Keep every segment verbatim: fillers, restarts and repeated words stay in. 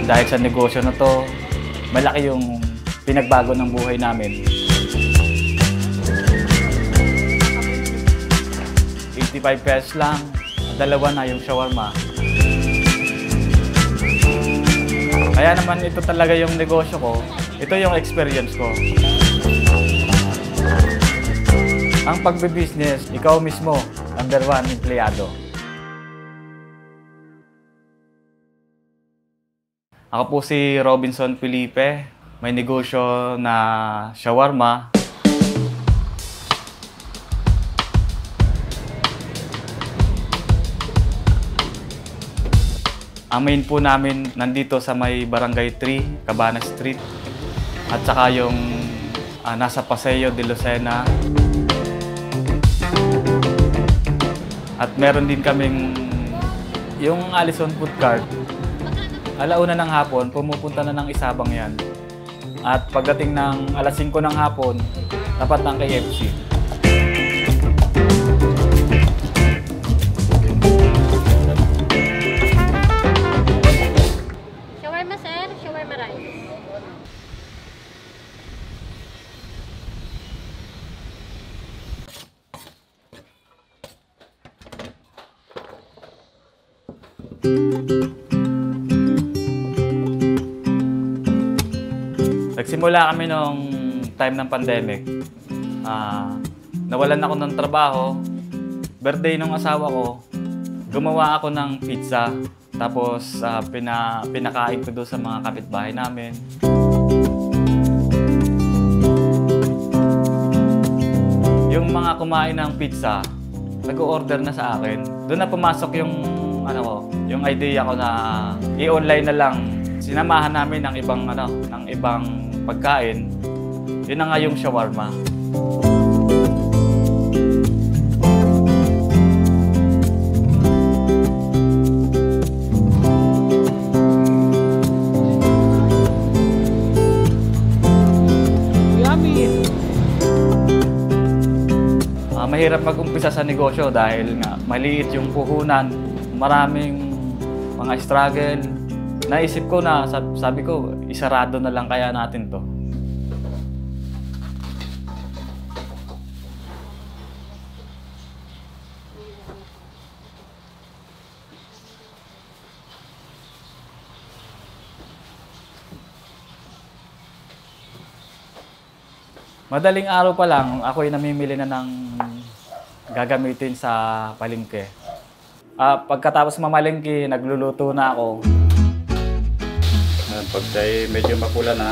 Dahil sa negosyo na to, malaki yung pinagbago ng buhay namin. eighty-five pesos lang, dalawa na yung shawarma. Kaya naman ito talaga yung negosyo ko, ito yung experience ko. Ang pagbe-business, ikaw mismo, number one, empleyado. Ako po si Robinson Felipe, may negosyo na shawarma. Ang main po namin nandito sa may Barangay three, Cabana Street. At saka yung uh, nasa Paseo de Lucena. At meron din kaming yung Allison Food Cart. Alauna ng hapon, pumupunta na ng Isabang yan. At pagdating ng alas singko ng hapon, tapat ng K F C. Nagsimula kami nung time ng pandemic. Uh, nawalan ako ng trabaho. Birthday ng asawa ko, gumawa ako ng pizza. Tapos uh, pina, pinakain ko doon sa mga kapitbahay namin. Yung mga kumain ng pizza, nag-o-order na sa akin. Doon na pumasok yung ano ko, yung idea ko na i-online na lang. Sinamahan namin ng ibang ano, ng ibang pagkain. Yun na nga yung shawarma. Yummy! Uh, mahirap mag-umpisa sa negosyo dahil nga maliit yung puhunan. Maraming mga struggle. Naisip ko na, sabi ko, isarado na lang kaya natin to. Madaling araw pa lang, ako'y namimili na ng gagamitin sa palengke. Uh, pagkatapos mamalengke, nagluluto na ako. Pag medyo mapula na,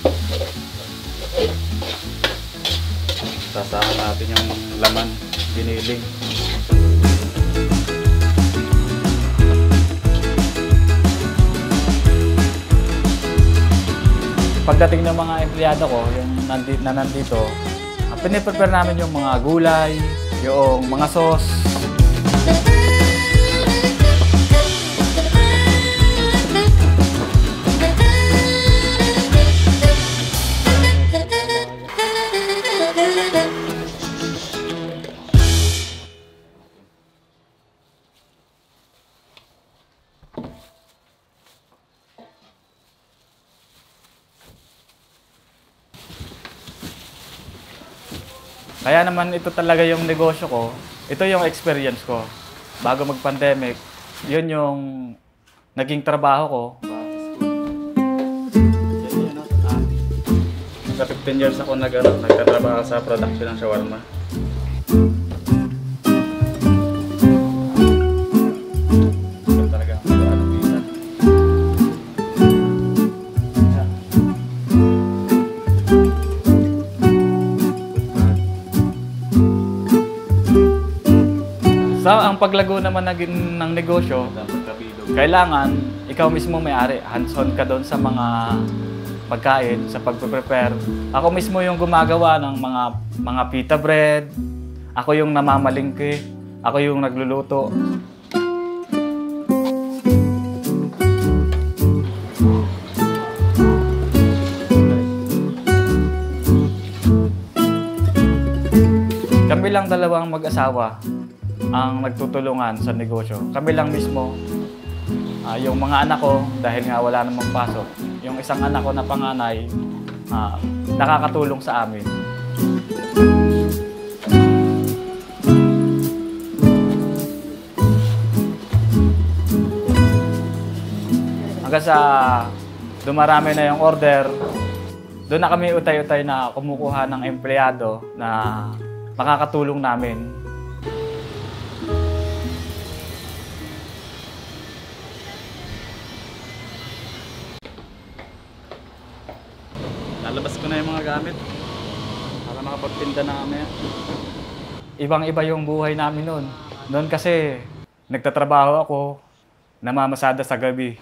sasama natin yung laman, giniling. Pagdating ng mga empleyado ko, yung nandito, na nandito, piniprepare namin yung mga gulay, yung mga sauce. Kaya naman ito talaga yung negosyo ko. Ito yung experience ko. Bago mag-pandemic, yun yung naging trabaho ko. Sa fifteen years ako nag, ano, nagtatrabaho sa production ng shawarma. So, ang paglago naman ng, ng negosyo, kailangan ikaw mismo may-ari. Hands-on ka doon sa mga pagkain, sa pagpe-prepare. Ako mismo yung gumagawa ng mga mga pita bread. Ako yung namamalingki. Ako yung nagluluto. Kami lang dalawang mag-asawa ang nagtutulungan sa negosyo. Kami lang mismo Uh, yung mga anak ko, dahil nga wala namang pasok, yung isang anak ko na panganay, uh, nakakatulong sa amin. Hanggang sa dumarami na yung order, doon na kami utay-utay na kumukuha ng empleyado na makakatulong namin. Lalabas ko na yung mga gamit para makapagtinda na kami. Ibang-iba yung buhay namin noon. Noon kasi nagtatrabaho ako, namamasada sa gabi.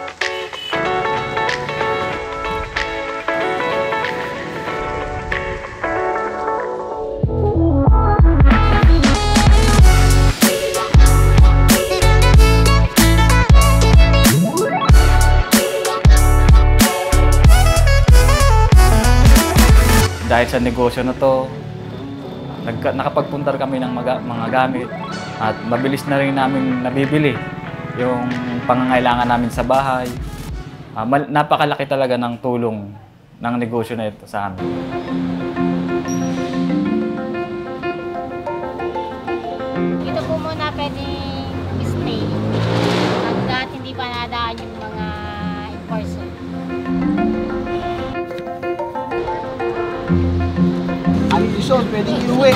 Dahil sa negosyo na to, nagka, nakapagpuntar kami ng mga, mga gamit at mabilis na rin namin nabibili yung pangangailangan namin sa bahay. Uh, mal, napakalaki talaga ng tulong ng negosyo na ito sa amin. Dito po muna pwedeng stay hanggat hindi pa nadaan yung mga enforcer. Ang Luzon, pwedeng iuwi.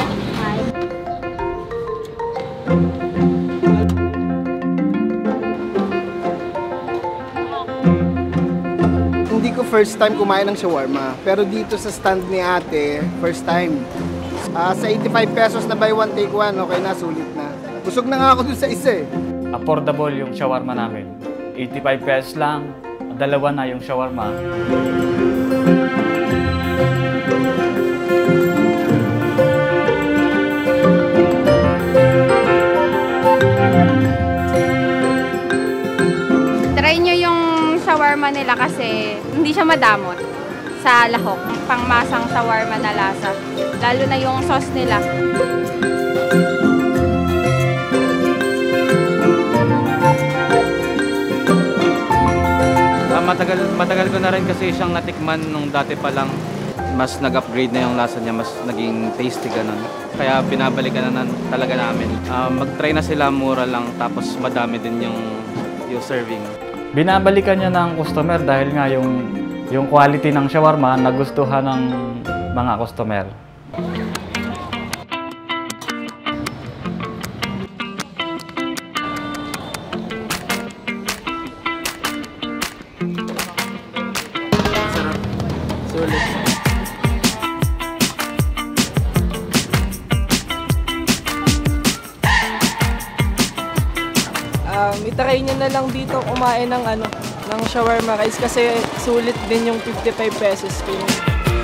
Hindi ko first time kumain ng shawarma. Pero dito sa stand ni ate, first time. Uh, sa eighty-five pesos na buy one take one, okay na, sulit na. Busog na nga ako dun sa isa eh. Affordable yung shawarma namin. eighty-five pesos lang, dalawa na yung shawarma. Try nyo yung shawarma nila kasi hindi siya madamot sa lahok. Pangmasang shawarma na lasa. Lalo na yung sauce nila. Uh, matagal, matagal ko na rin kasi siyang natikman nung dati pa lang. Mas nag-upgrade na yung lasa niya, mas naging tasty ganun. Kaya binabalikan na, na talaga namin. Uh, mag-try na sila, mura lang, tapos madami din yung, yung serving. Binabalikan niya ng customer dahil nga yung, yung quality ng shawarma nagustuhan ng mga customer. Sarap. Sulit. Um, itry nyo na lang dito kumain ng ano, ng shawarma guys kasi sulit din yung fifty-five pesos ko yun.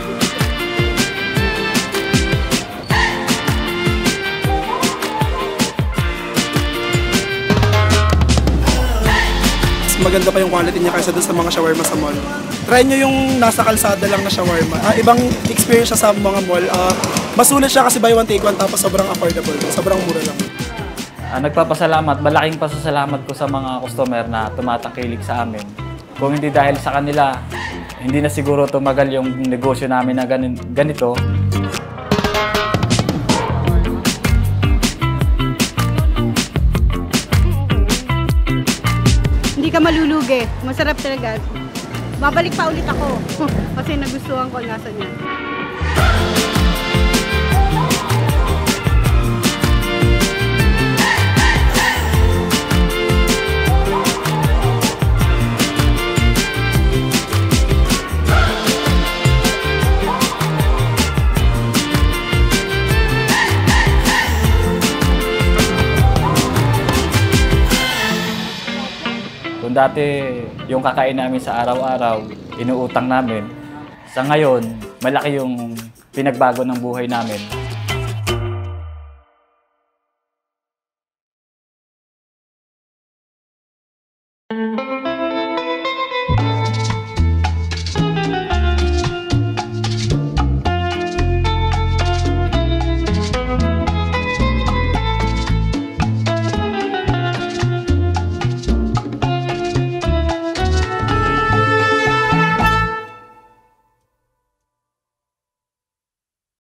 Maganda pa yung quality niya kaysa doon sa mga shawarma sa mall. Try nyo yung nasa kalsada lang na shawarma. Ah, ibang experience siya sa mga mall. Ah, masulit siya kasi buy one take one tapos sobrang affordable. Sobrang mura lang. Uh, nagpapasalamat, malaking pasasalamat ko sa mga customer na tumatangkilik sa amin. Kung hindi dahil sa kanila, hindi na siguro tumagal yung negosyo namin na ganito. Hindi ka malulugi. Masarap talaga. Babalik pa ulit ako kasi nagustuhan ko ang lasa niya. Kung dati yung kakain namin sa araw-araw, inuutang namin. Sa ngayon, malaki yung pinagbago ng buhay namin.